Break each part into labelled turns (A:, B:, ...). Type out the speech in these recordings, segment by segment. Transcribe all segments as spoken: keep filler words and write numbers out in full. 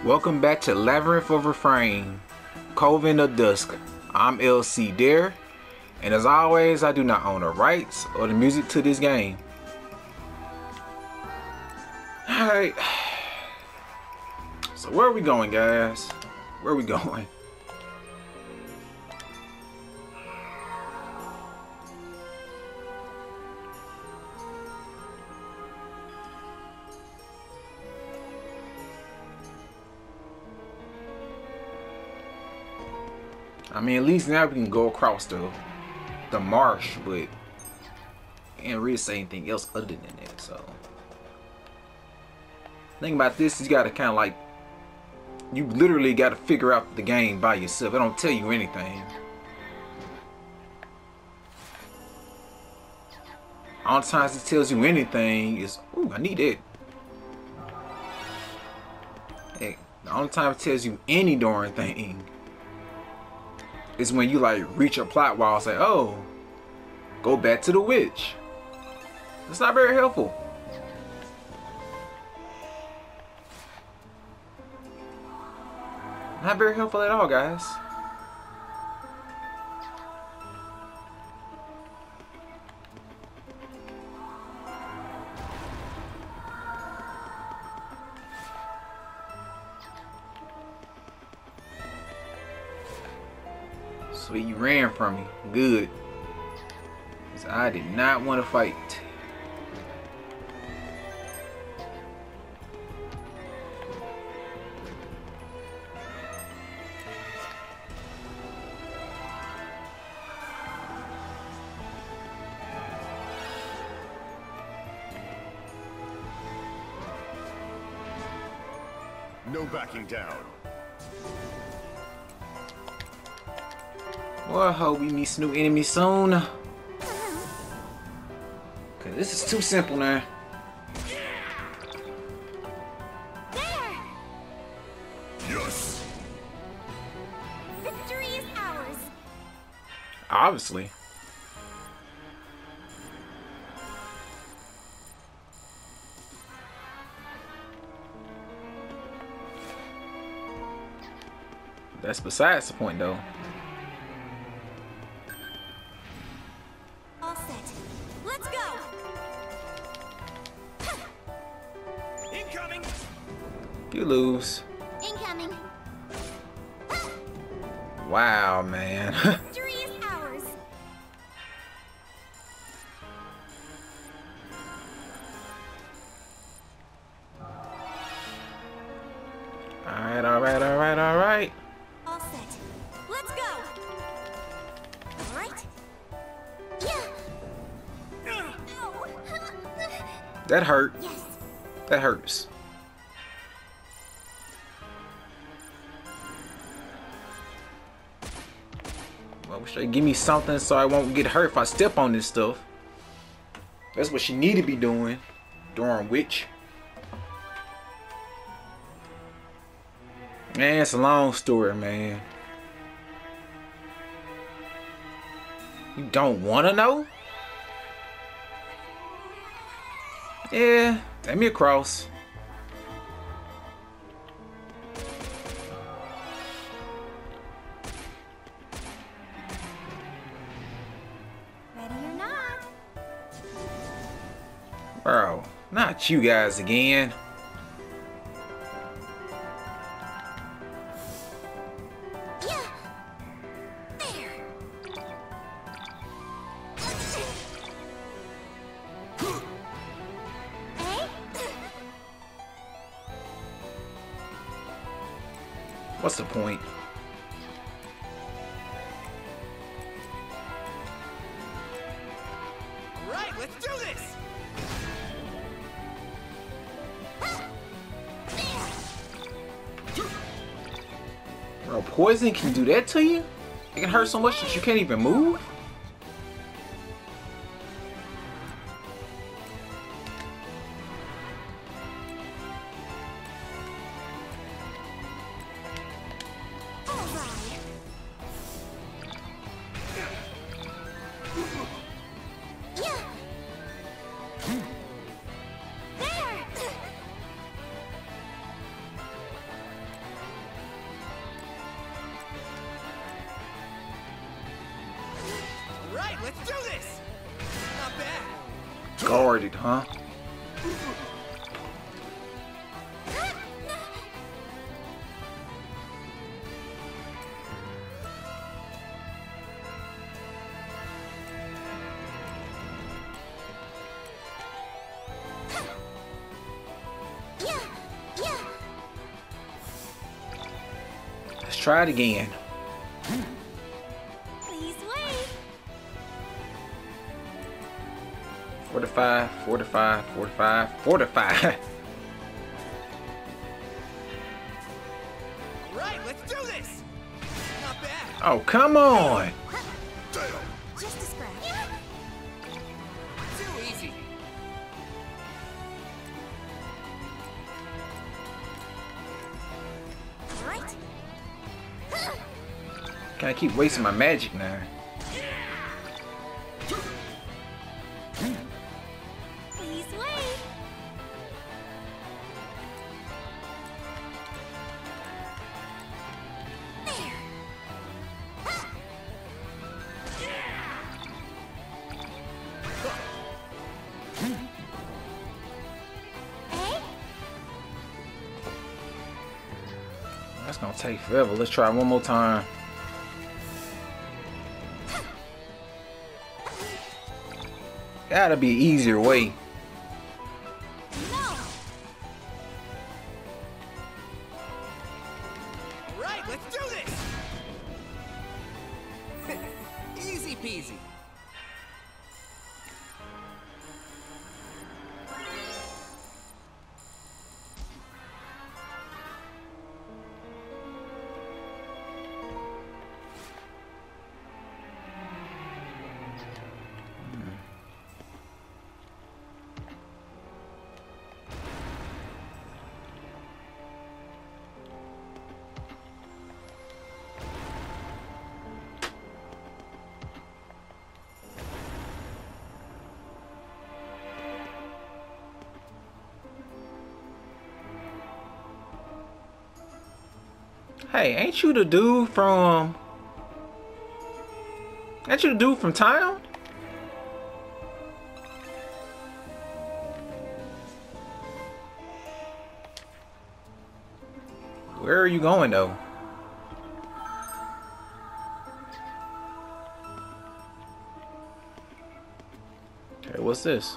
A: Welcome back to Labyrinth of Refrain, Coven of Dusk. I'm L C Dare, and as always, I do not own the rights or the music to this game. Alright, so where are we going, guys? Where are we going? I mean, at least now we can go across the the marsh, but can't really say anything else other than that. So, thing about this, you gotta kind of like, you literally got to figure out the game by yourself. It don't tell you anything. All the times it tells you anything is, ooh, I need it. Hey, the only time it tells you any darn thing is when you like reach a plot wall and say, oh, go back to the witch. It's not very helpful. Not very helpful at all, guys. Sweet, you ran from me. Good. Because I did not want to fight.
B: No backing down.
A: Well, I hope we meet some new enemies soon. Cause this is too simple now.
C: There!
B: Yes.
C: Victory is ours.
A: Obviously. That's besides the point, though.
C: All set. Let's go!
B: Incoming.
A: You lose.
C: Incoming.
A: Wow, man.
C: Victory is ours.
A: Alright, alright, alright, alright.
C: All set. Let's go! All right. Yeah! Ow.
A: That hurt.
C: Yes.
A: That hurts. Well, wish they give me something so I won't get hurt if I step on this stuff. That's what she need to be doing. Darn witch. Man, it's a long story, man. You don't want to know? Yeah, take me across.
C: Ready or not?
A: Bro, not you guys again.
C: Yeah! There! Eh?
A: What's the point?
B: All right, let's do this.
A: Bro, poison can do that to you? It can hurt so much that you can't even move?
C: All right. Yeah! There!
A: guarded, huh? Let's try it again.
C: Please wait.
A: Fortify, fortify, fortify, fortify.
B: Right, let's do this. Not bad.
A: Oh, come on.
C: Just a scratch.
B: Too easy.
C: Right.
A: Can't keep wasting my magic now.
C: Please wait. There. Hey?
A: That's gonna take forever. Let's try one more time. Gotta be an easier way.
C: No.
B: Right, let's do this. Easy peasy.
A: Hey, ain't you the dude from... Ain't you the dude from town? Where are you going though? Okay, what's this?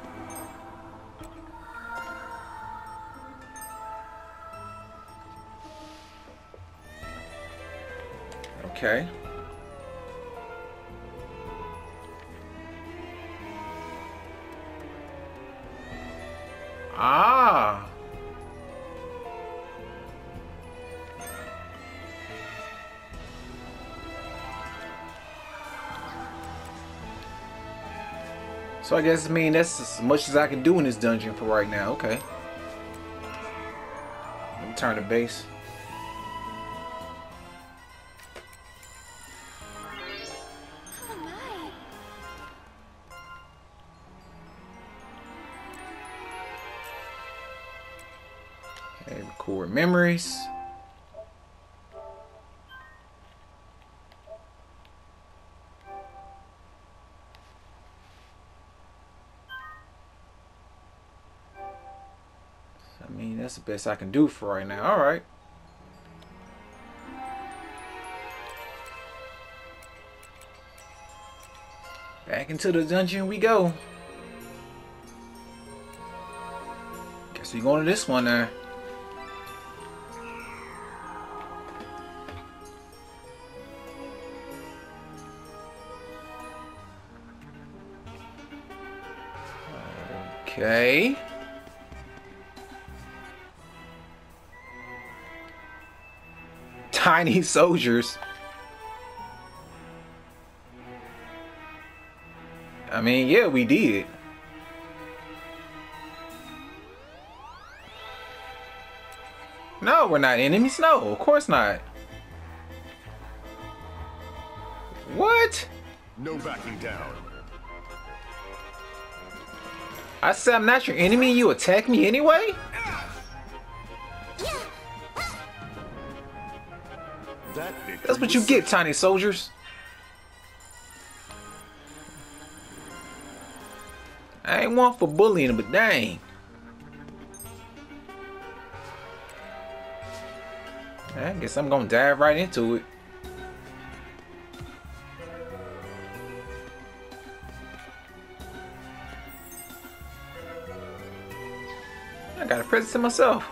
A: Okay. Ah. So I guess I mean that's as much as I can do in this dungeon for right now. Okay. Let me turn the base.
C: Oh my.
A: Okay, record memories. I mean, that's the best I can do for right now. All right. Back into the dungeon we go. Guess we going to this one now. Okay. Tiny soldiers. I mean, yeah, we did. No, we're not enemies. No, of course not. What?
B: No backing down.
A: I said I'm not your enemy. You attack me anyway?
B: That
A: That's what you get, tiny soldiers. I ain't one for bullying, but dang. I guess I'm gonna dive right into it. I got a present to myself.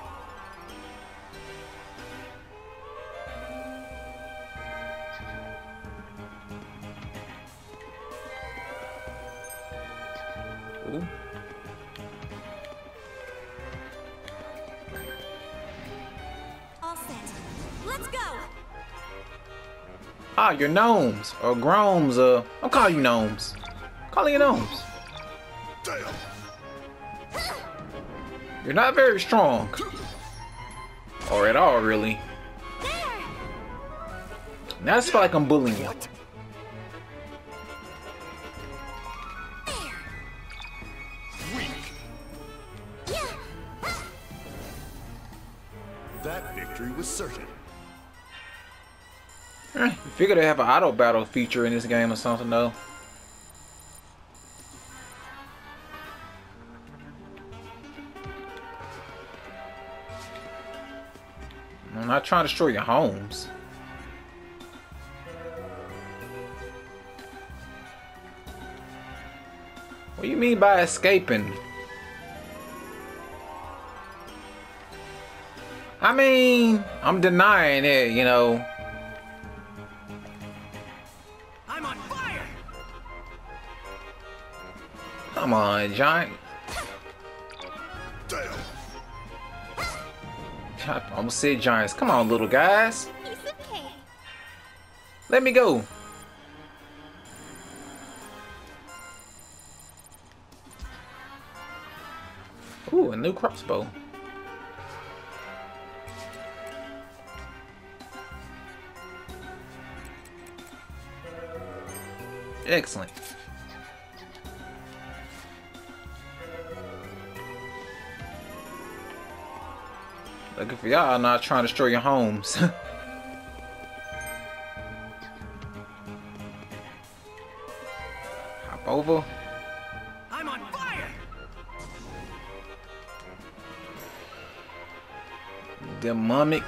A: Ooh.
C: All set. Let's go.
A: Ah, you're gnomes or gromes. Uh, I'm calling you gnomes. I'm calling you gnomes.
B: Damn.
A: You're not very strong, or at all, really.
C: There.
A: Now I feel like I'm bullying you.
B: What?
C: There.
B: Weak.
C: Yeah.
B: That victory was certain.
A: Eh, you figure they have an auto battle feature in this game or something, though. I'm not trying to destroy your homes. What do you mean by escaping? I mean, I'm denying it, you know.
B: I'm on fire.
A: Come on, giant.
B: Damn.
A: I almost said giants. Come on, little guys.
C: Piece of cake.
A: Let me go. Ooh, a new crossbow. Excellent. Looking for y'all not trying to destroy your homes. Hop over.
B: I'm on fire.
A: Demonic.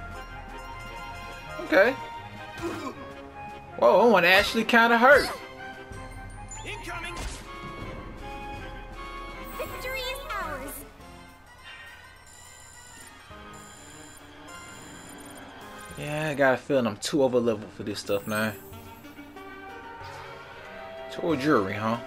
A: Okay. Whoa, that one actually kind of hurt.
B: Incoming.
C: Victory is ours.
A: Yeah, I got a feeling I'm too over leveled for this stuff now. Toy jewelry, huh?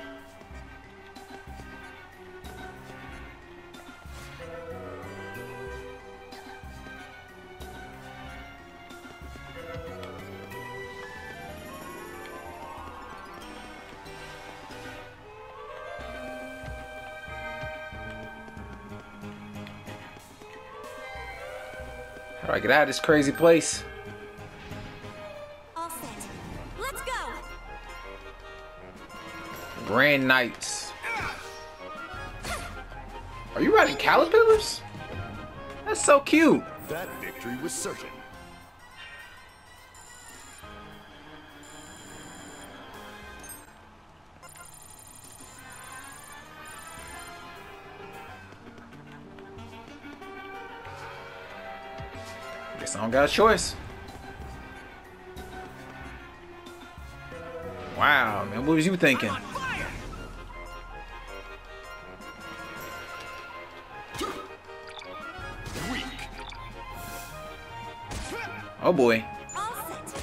A: How do I get out of this crazy place?
C: All set. Let's go.
A: Grand Knights. Are you riding caterpillars? That's so cute.
B: That victory was certain.
A: Guess I don't got a choice. Wow, man, what was you thinking?
B: I'm on fire. Weak.
A: Oh boy.
C: All set.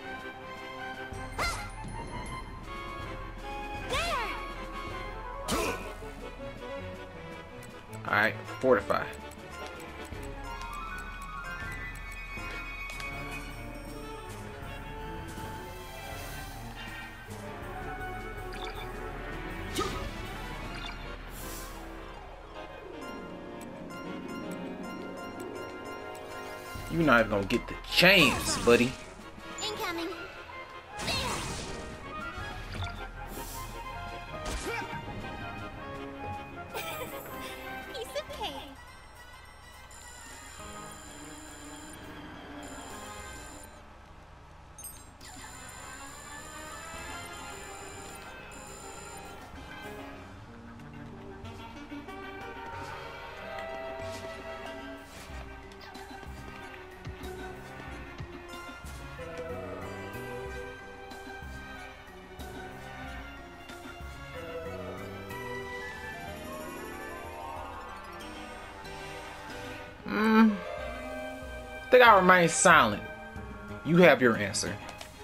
C: There.
A: Alright, fortify. You're not even gonna get the chance, buddy.
C: Incoming. There. Piece of cake.
A: think I'll remain silent. You have your answer.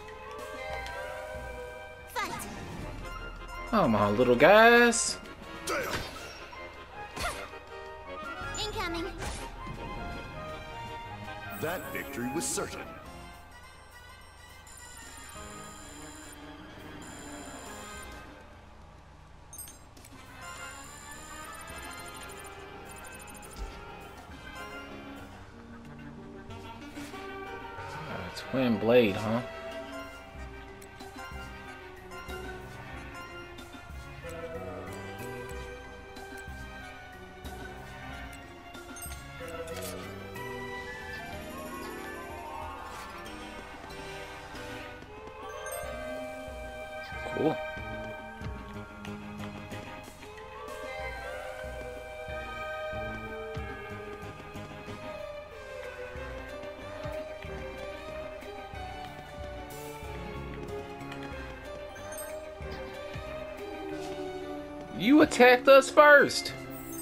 C: Fight.
A: Come on, little guys.
C: Incoming.
B: That victory was certain.
A: Twin blade, huh? Cool. You attacked us first.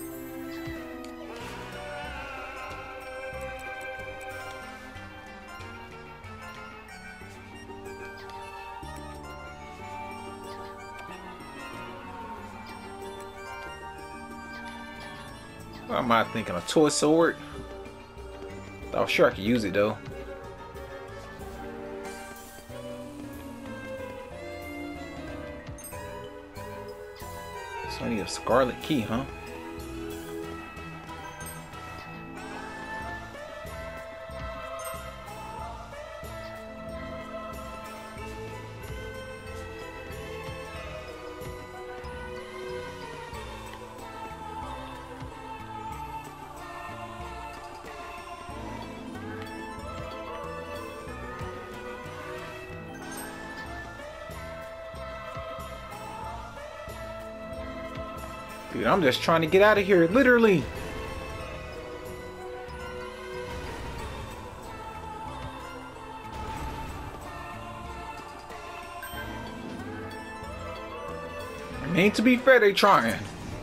A: What am I thinking? A toy sword? I was sure I could use it though. So I need a scarlet key, huh? Dude, I'm just trying to get out of here, literally. I mean, to be fair, they trying.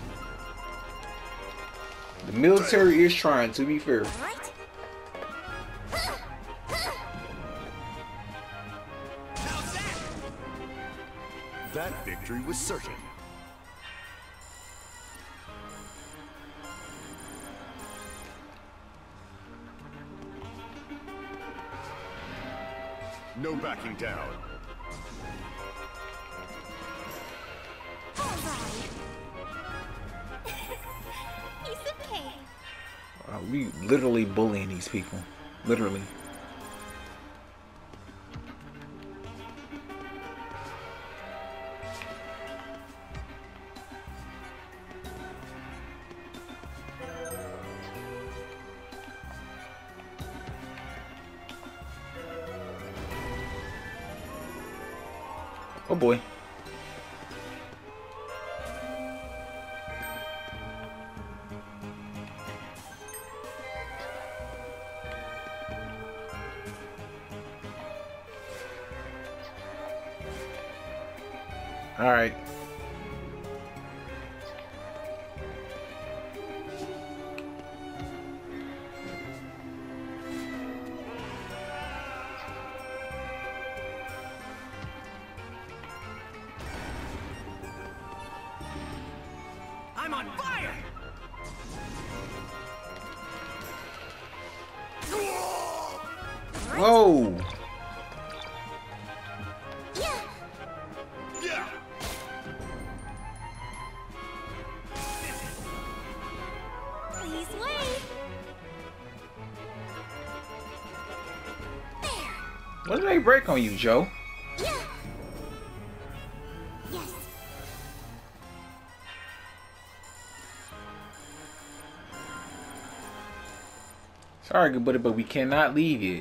A: The military is trying, to be fair.
C: Right.
B: How's that? That victory was certain. No backing down.
C: All right. Piece of cake.
A: Uh, we literally bullying these people. Literally. Oh boy. All right.
B: I'm on fire!
A: Whoa.
C: Yeah.
B: Yeah!
C: Please wait. There.
A: What did they break on you, Joe?
C: Yeah. Yes.
A: Sorry, good buddy, but we cannot leave yet.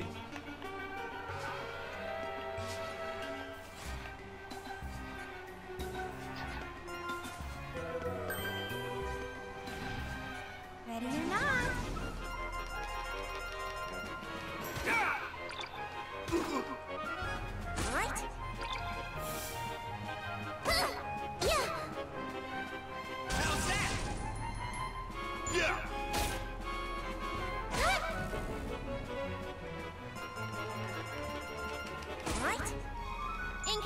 C: Ready or not. Right. Yeah.
B: How's that? Yeah!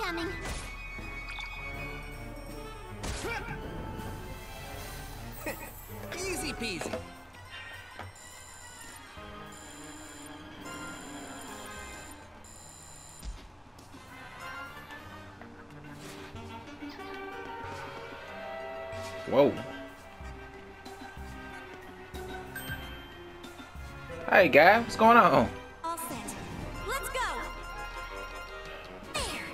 C: Incoming.
B: Easy peasy.
A: Whoa. Hey, guy, what's going on?
C: All set. Let's go. There.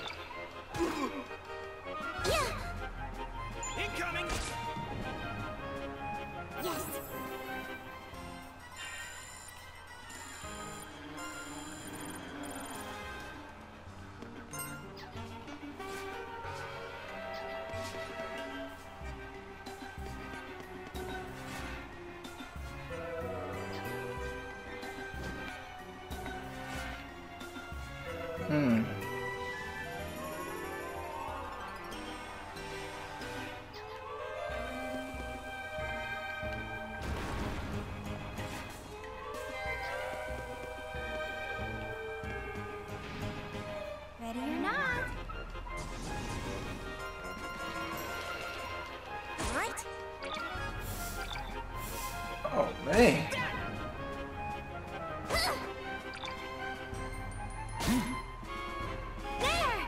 C: Yeah.
B: Incoming.
C: Yes.
A: Hmm.
C: Ready or not. All right.
A: Oh, man.
C: There.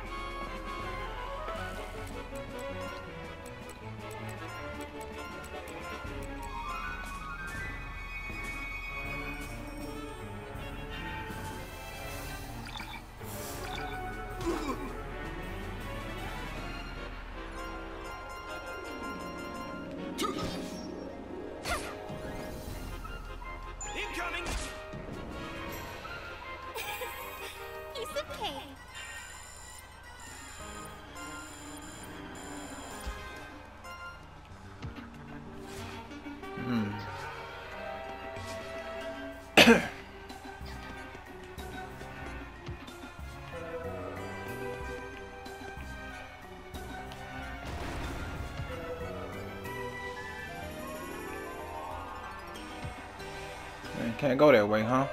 B: Incoming.
C: Piece of cake.
A: Hmm. Man, can't go that way, huh?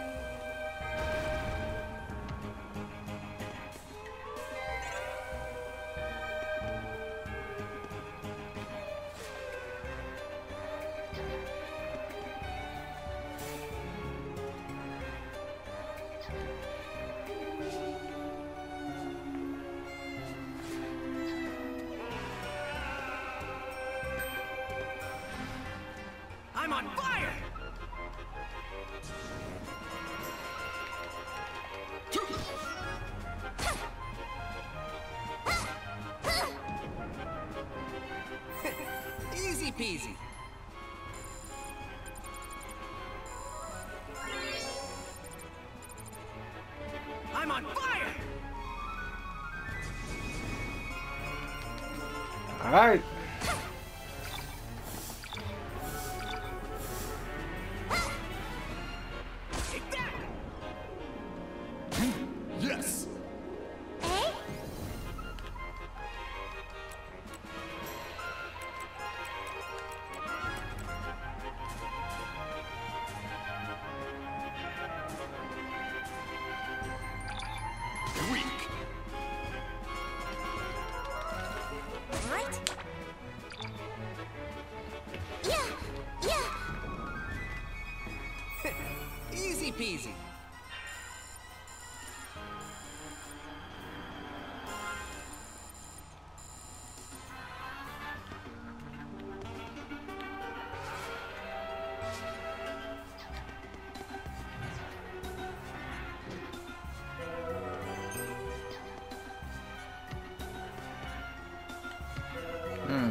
B: I'm on fire. Easy peasy. I'm on fire.
A: All right.
B: Take that. Yes.
C: Eh?
B: Weak.
C: All right. Yeah. Yeah.
B: Easy peasy.
A: Hmm.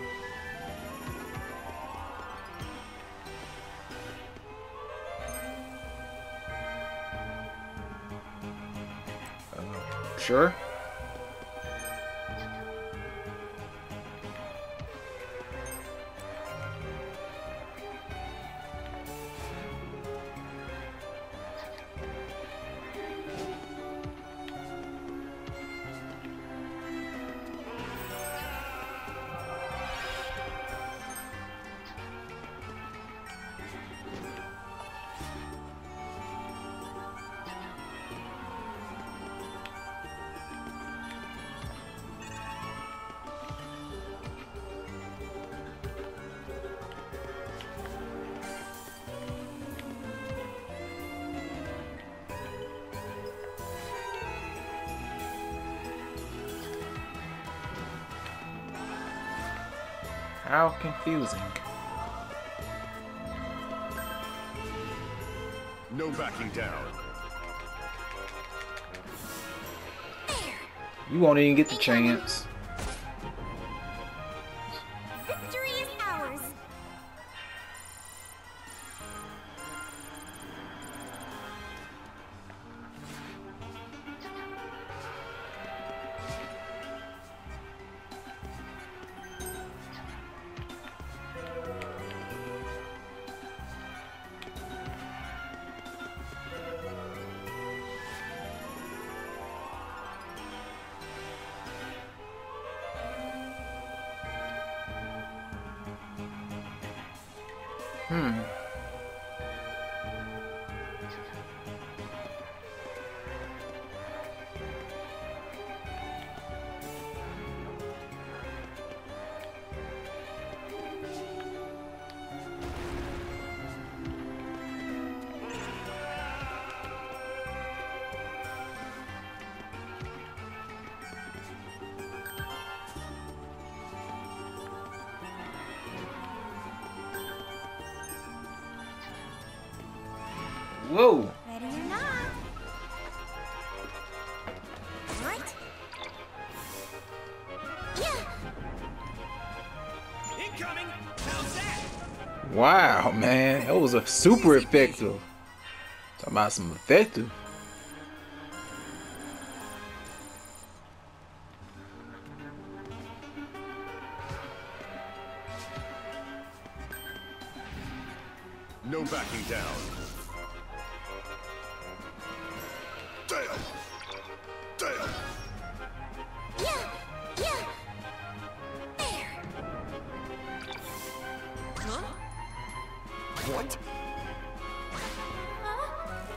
A: Uh, sure. How confusing.
D: No backing down.
A: You won't even get the chance.
C: Victory is ours.
A: Hmm. Whoa.
C: Ready or not. Right? Yeah.
B: Incoming! How's that?
A: Wow, man. That was a super effective. Talking about some effective.
D: No backing down. Damn! Damn!
C: Yeah. Yeah. There.
B: Huh?
D: What?
C: Huh?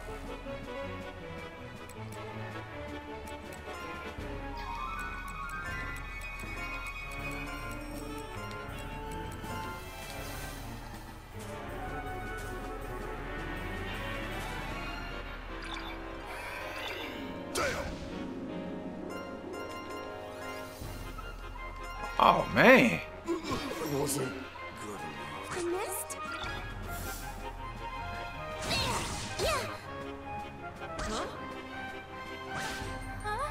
D: Damn!
A: Oh, man.
D: It wasn't good enough.
C: I missed? There. Yeah.
B: Huh?
C: Huh?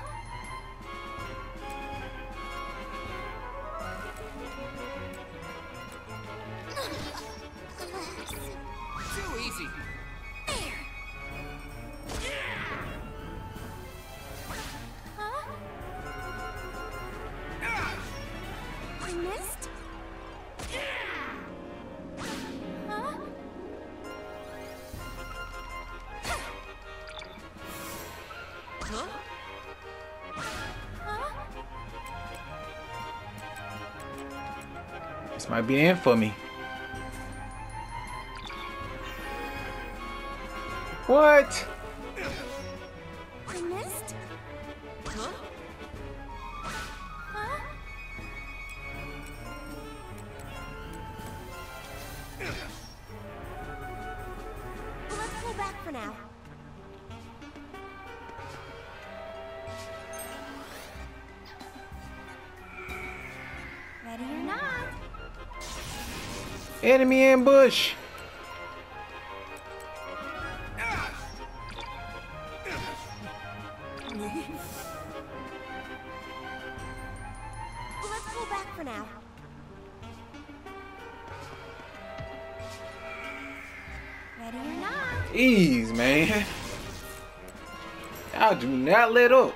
B: Too easy.
C: There. Huh? I missed? Huh?
B: Huh?
C: Huh?
A: This might be the end for me. What?
C: I missed?
B: Huh?
C: Huh? Well, let's pull back for now. Ready or not.
A: Enemy ambush.
C: Well, let's pull back for now. Ready or not.
A: Ease, man. Y'all do not let up.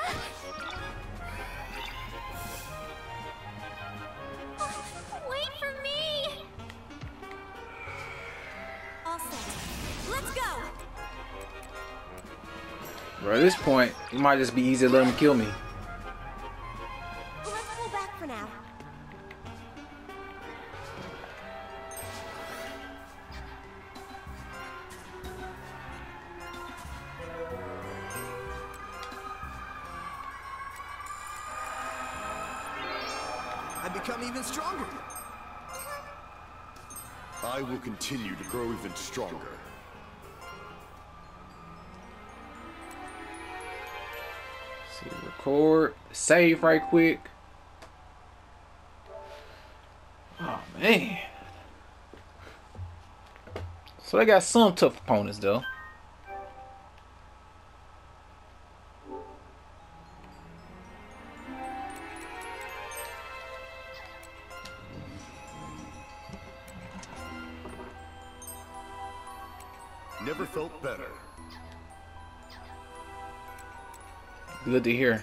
C: Wait for me! All set. Let's go!
A: Bro, at this point, it might just be easy to let him kill me.
C: Well, let's pull back for now.
B: I've become even stronger.
D: I will continue to grow even stronger.
A: See, record, save right quick. Oh man. So they got some tough opponents though.
D: Never felt better.
A: Good to hear.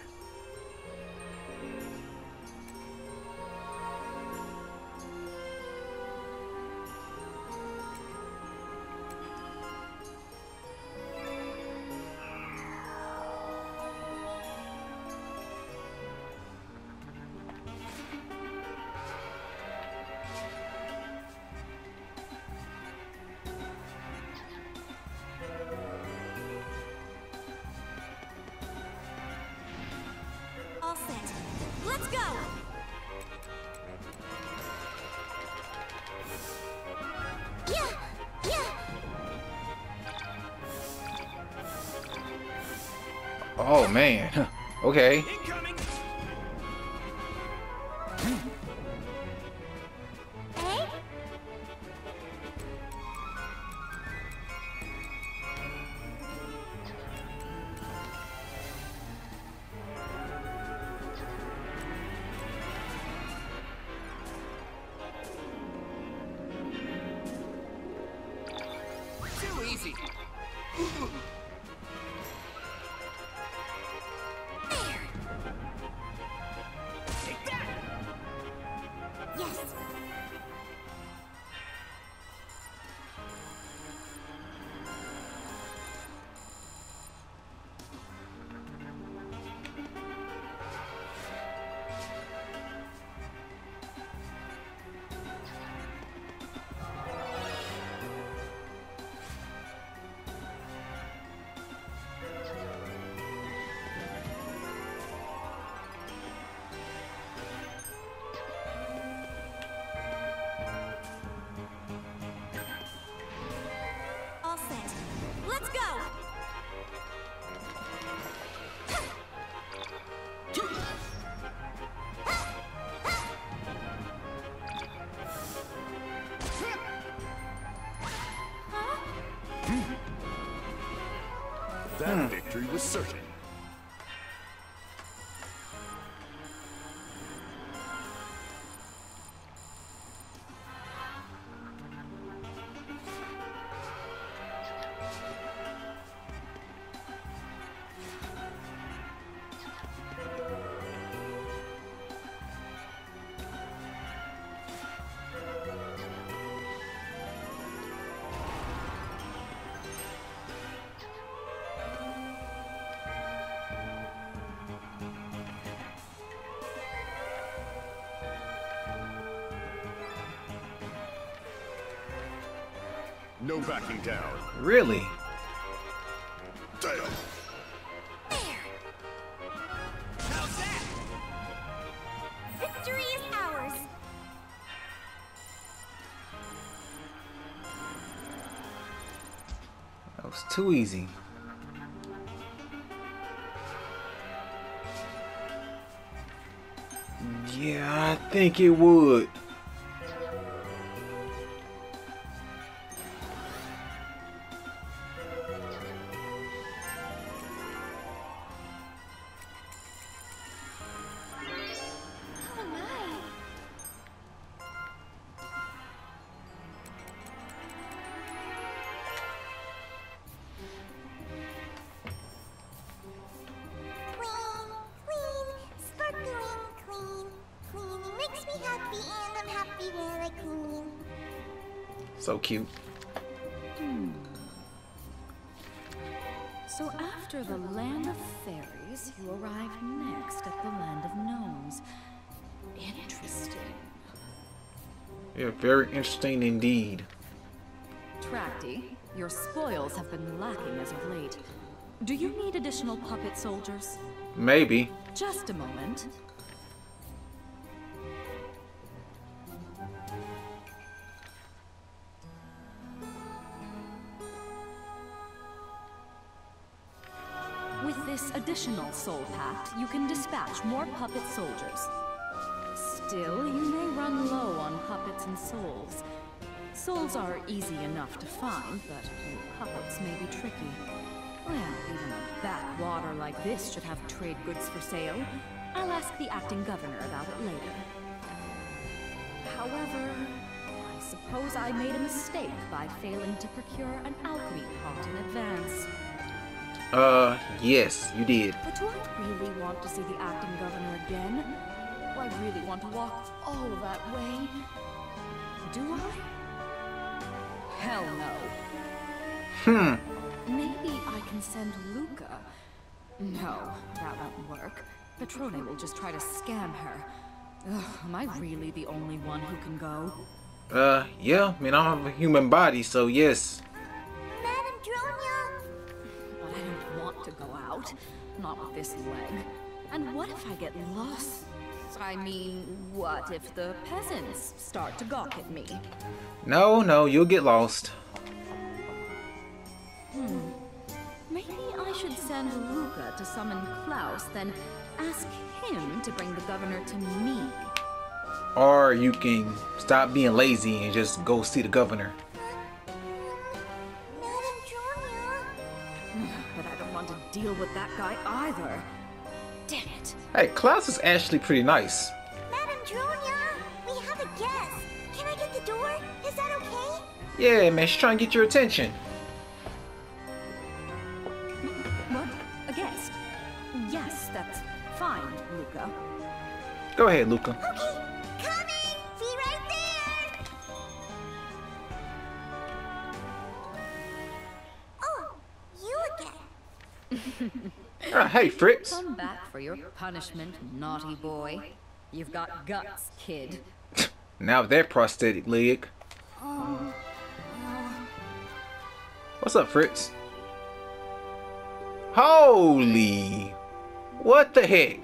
C: All set. Let's go! Yeah! Yeah!
A: Oh man. Okay.
B: Incoming!
C: Eh?
B: Too easy. Take that!
C: Yes! All set. Let's go!
D: That victory was certain. No backing down.
A: Really?
D: Damn.
B: How's that?
C: Victory is ours!
A: That was too easy. Yeah, I think it would.
C: Oh my! Clean, clean, sparkling, clean, clean. It makes me happy and I'm happy when I clean.
A: So cute.
E: So after the land of fairies, you arrive next at the land of gnomes. Interesting.
A: Yeah, very interesting indeed.
E: Tracty, your spoils have been lacking as of late. Do you need additional puppet soldiers?
A: Maybe.
E: Just a moment. With this additional soul pact, you can dispatch more puppet soldiers. Still, you may run low on puppets and souls. Souls are easy enough to find, but puppets may be tricky. Well, even a backwater like this should have trade goods for sale. I'll ask the acting governor about it later. However, I suppose I made a mistake by failing to procure an alchemy pot in advance.
A: Uh, yes, you did.
E: But do I really want to see the acting governor again? Do I really want to walk all that way? Do I? Hell no.
A: Hmm.
E: Maybe I can send Luca. No, that won't work. Petrone will just try to scam her. Ugh, am I really the only one who can go?
A: Uh, yeah, I mean, I don't have a human body, so yes.
C: Madam Dronia!
E: But I don't want to go out. Not with this leg. And what if I get lost? I mean, what if the peasants start to gawk at me?
A: No, no, you'll get lost.
E: Hmm. Maybe I should send Luca to summon Klaus, then ask him to bring the governor to me.
A: Or you can stop being lazy and just go see the governor.
C: Madam Dronia!
E: But I don't want to deal with that guy either. Damn it.
A: Hey, Klaus is actually pretty nice.
C: Madam Dronia! We have a guest! Can I get the door? Is that okay?
A: Yeah, man, she's trying to get your attention.
E: What? A guest? Yes, that's fine, Luca.
A: Go ahead, Luca.
C: Okay, coming! Be right there! Oh, you again.
A: Uh, hey, Fritz.
E: Come back for your punishment, naughty boy. You've got guts, kid.
A: Now with that prosthetic leg.
C: Um, uh,
A: What's up, Fritz? Holy! What the heck?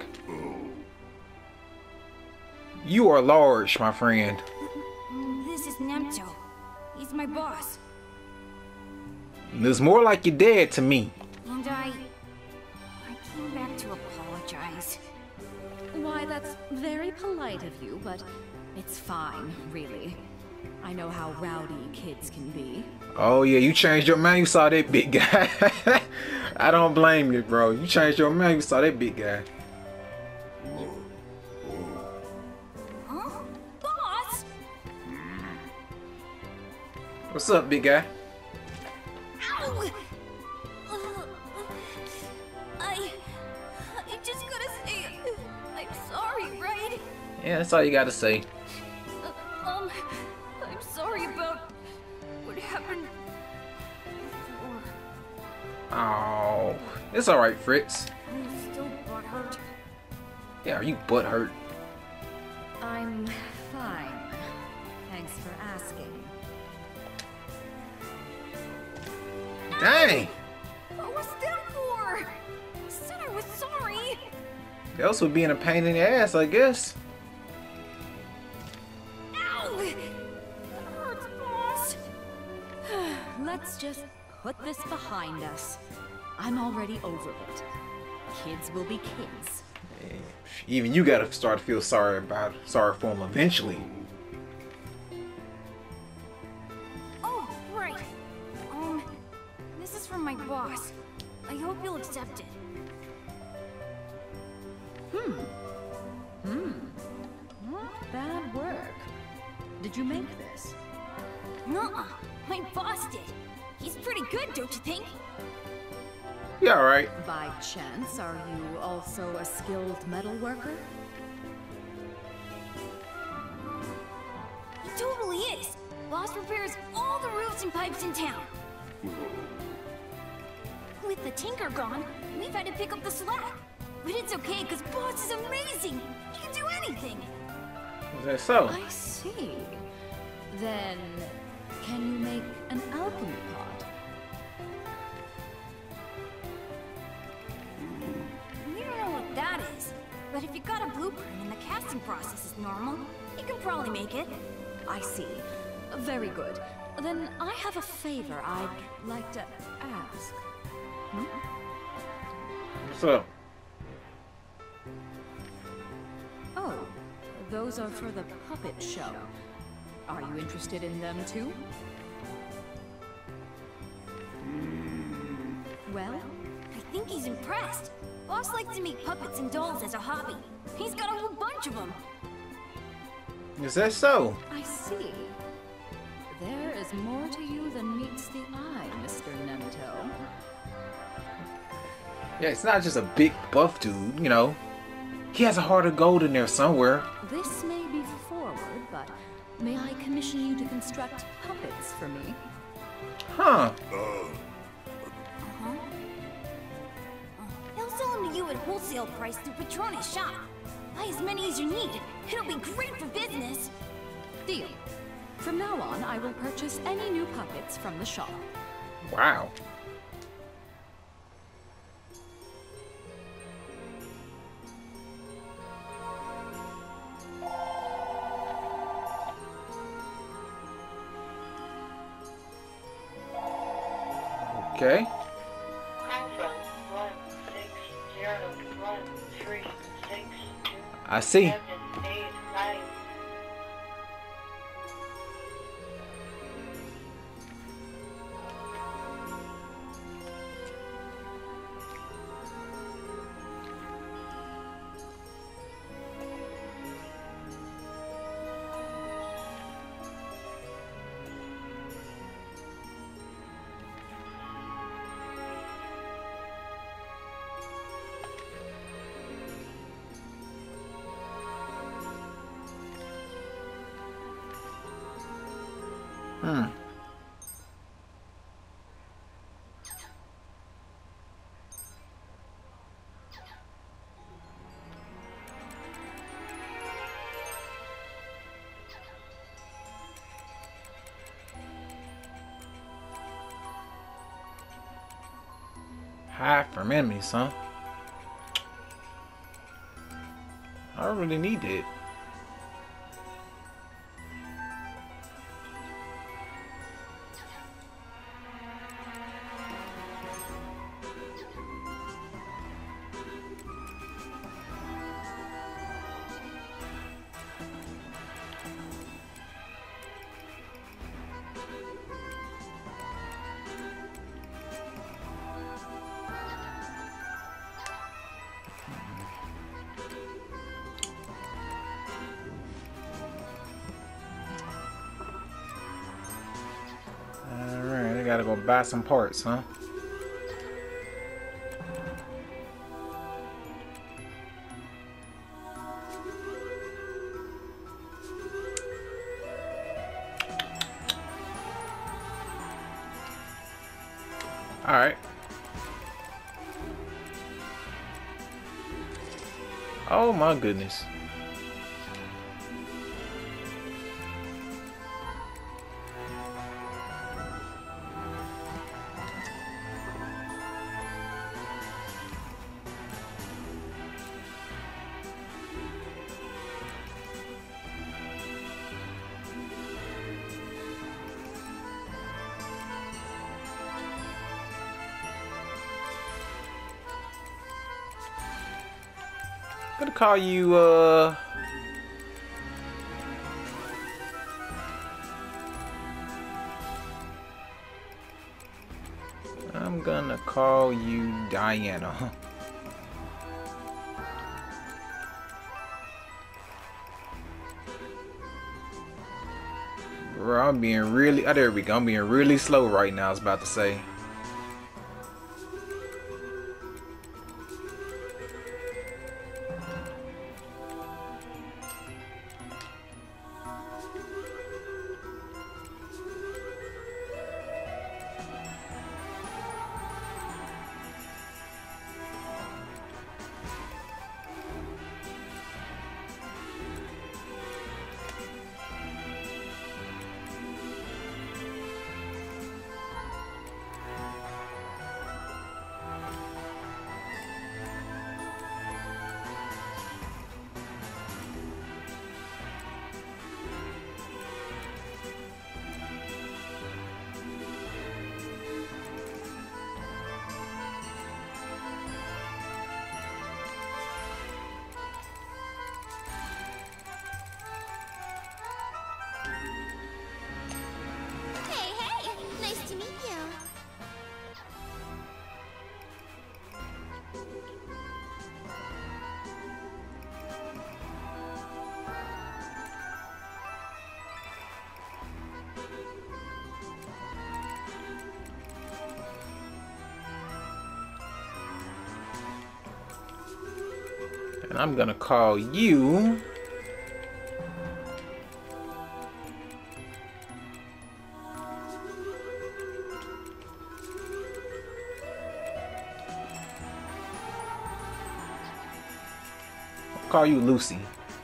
A: You are large, my friend.
C: this is Nemto. He's my boss.
A: It's more like your dad to me.
C: And I... I came back to apologize.
E: Why, that's very polite of you, but it's fine, really. I know how rowdy kids can be.
A: Oh yeah, you changed your mind. You saw that big guy. I don't blame you, bro. You changed your mind. You saw that big guy.
C: Huh? Boss?
A: What's up, big guy?
C: Ow! Uh, I... I just gotta say... I'm sorry, right?
A: Yeah, that's all you gotta say.
C: Uh, um... I'm sorry about... what happened... before.
A: Oh, it's all right, Fritz.
C: I'm still butthurt.
A: Yeah, are you butthurt?
E: I'm fine. Thanks for asking.
A: Dang.
C: What was that for? I said I was sorry.
A: Else would be in a pain in the ass, I guess.
C: Ow! That hurts, boss.
E: Let's just put this behind us. I'm already over it. Kids will be kids.
A: Even you gotta start to feel sorry about sorry for him eventually.
C: Oh, right. Um, this is from my boss. I hope you'll accept it.
E: Hmm. Hmm. Not bad work. Did you make this?
C: Nuh-uh. My boss did. He's pretty good, don't you think?
A: Yeah, alright.
E: By chance, are you also a skilled metal worker?
C: He totally is. Boss repairs all the roofs and pipes in town. With the tinker gone, we've had to pick up the slack. But it's okay, because Boss is amazing. He can do anything.
A: Is that so?
E: I see. Then, can you make an alchemy pod?
C: We don't know what that is. But if you got a blueprint and the casting process is normal, you can probably make it.
E: I see. Very good. Then I have a favor I'd like to ask. Hmm?
A: What's up?
E: Oh, those are for the puppet show. Are you interested in them too? Well?
F: I think he's impressed. Boss likes to make puppets and dolls as a hobby. He's got a whole bunch of them.
A: Is that so?
E: I see. There is more to you than meets the eye, Mister Nemto.
A: Yeah, it's not just a big buff dude, you know. He has a heart of gold in there somewhere.
E: This may be forward, but may I commission you to construct puppets for me?
A: Huh.
F: Uh-huh. He'll sell them to you at wholesale price through Patrona's shop. Buy as many as you need. It'll be great for business.
E: Deal. From now on, I will purchase any new puppets from the shop.
A: Wow. Okay. I see. Hmm. Hide from enemies, huh? I don't really need it. Gotta go buy some parts, huh? All right. Oh my goodness. I'm gonna call you, uh... I'm gonna call you Diana. Bro, I'm being really... Oh, there we go. I'm being really slow right now, I was about to say. And I'm gonna call you I'll call you Lucy.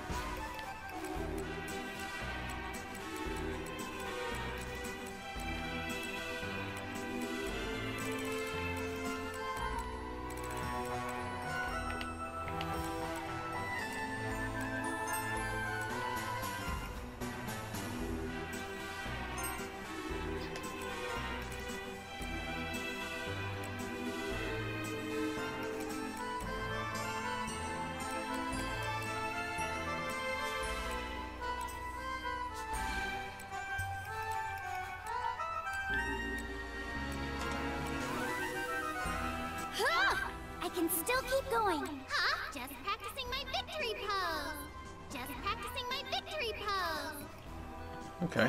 C: I can still keep going. Huh? Just practicing my victory pose. Just practicing my victory pose.
A: Okay.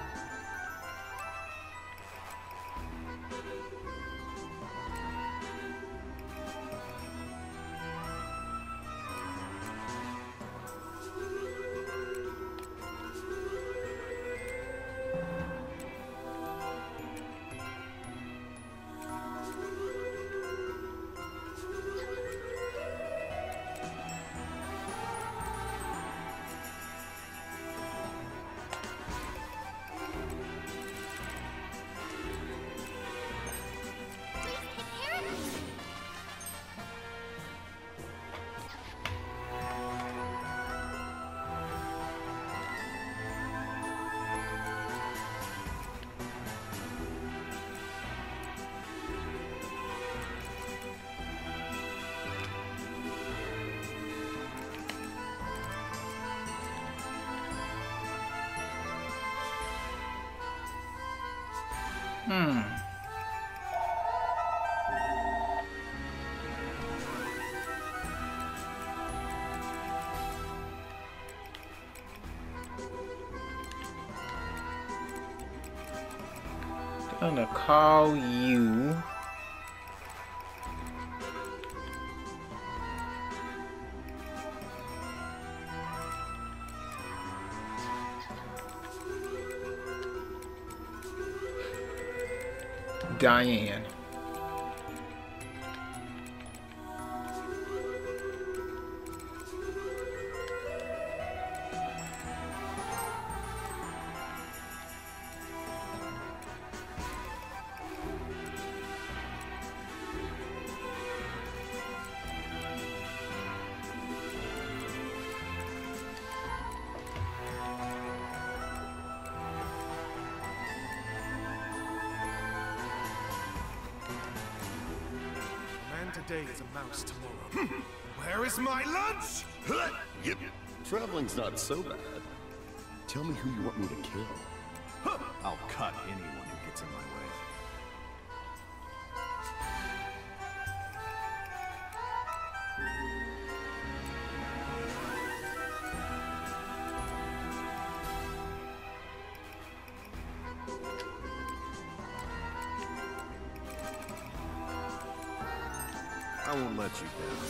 A: Hmm. Gonna call you Diane.
G: Today is a mouse tomorrow. Where is my lunch?
D: Yep. Traveling's not so bad. Tell me who you want me to kill.
G: I'll cut anyone who gets in my way. I won't let you down.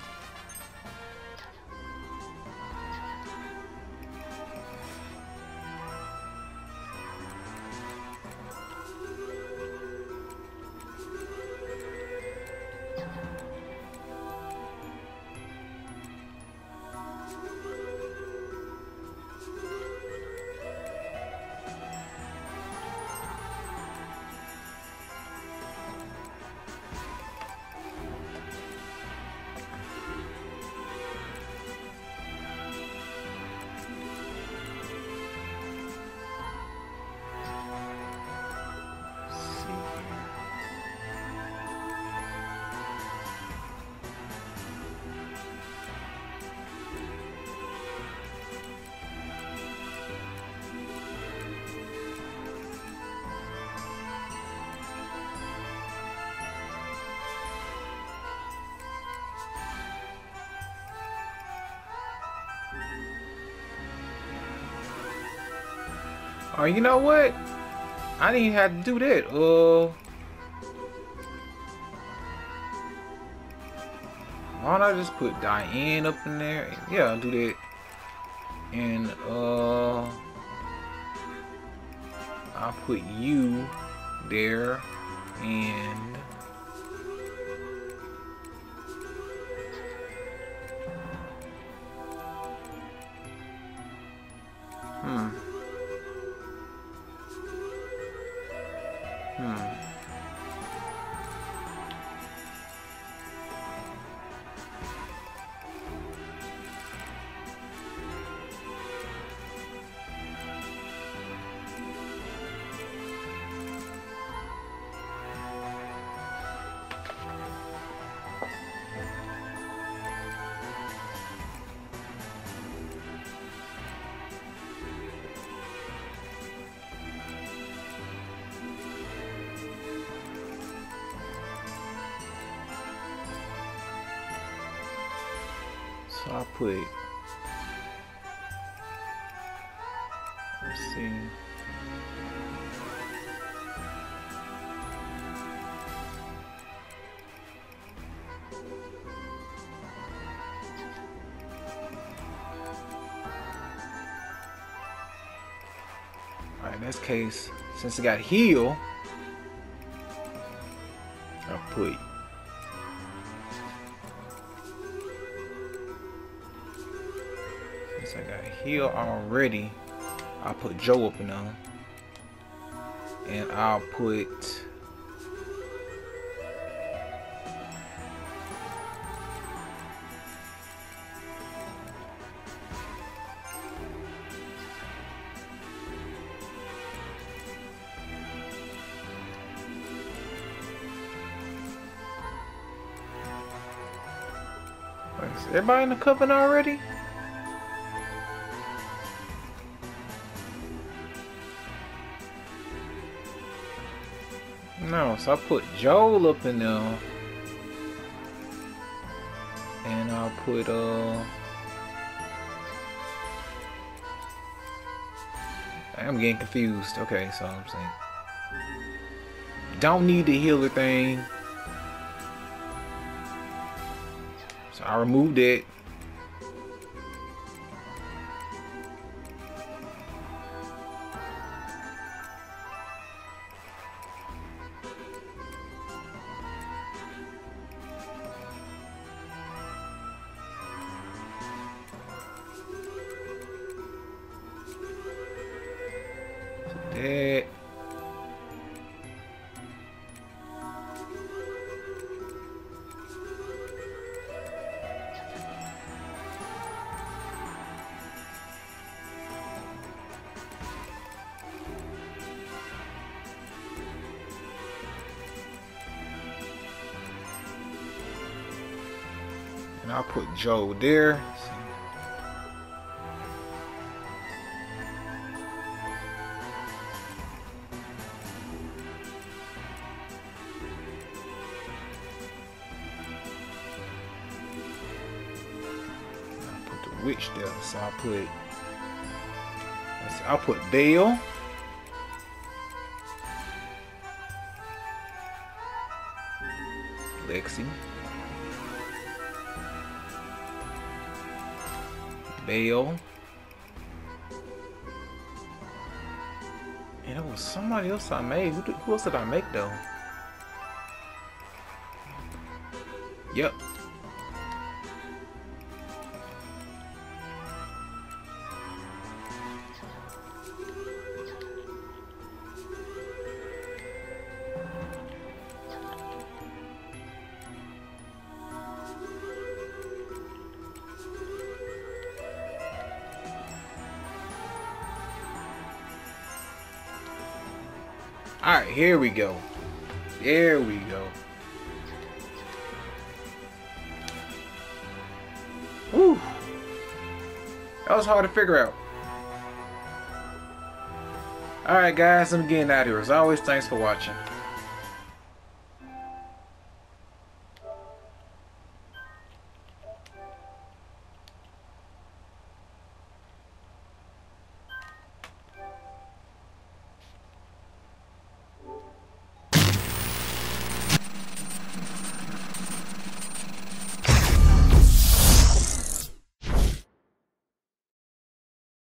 A: Oh, you know what? I didn't even have to do that. Uh, Why don't I just put Diane up in there? Yeah, I'll do that. And uh, I'll put you there, and hmm. Hmm. So I'll put, let's see, alright, in this case, since it got heal, I'll put I got heal already. I'll put Joe up in there, and I'll put is everybody in the Coven already? No, so I put Joel up in there, and I'll put uh, I'm getting confused. Okay, so I'm saying don't need the healer thing, so I removed it. That. And I'll put Joe there. Witch there, so I'll put, let's see, I'll put Bale, Lexi, Bale, and it was somebody else I made. Who, did, who else did I make though? Yep. Alright, here we go. There we go. Woo! That was hard to figure out. Alright guys, I'm getting out of here. As always, thanks for watching.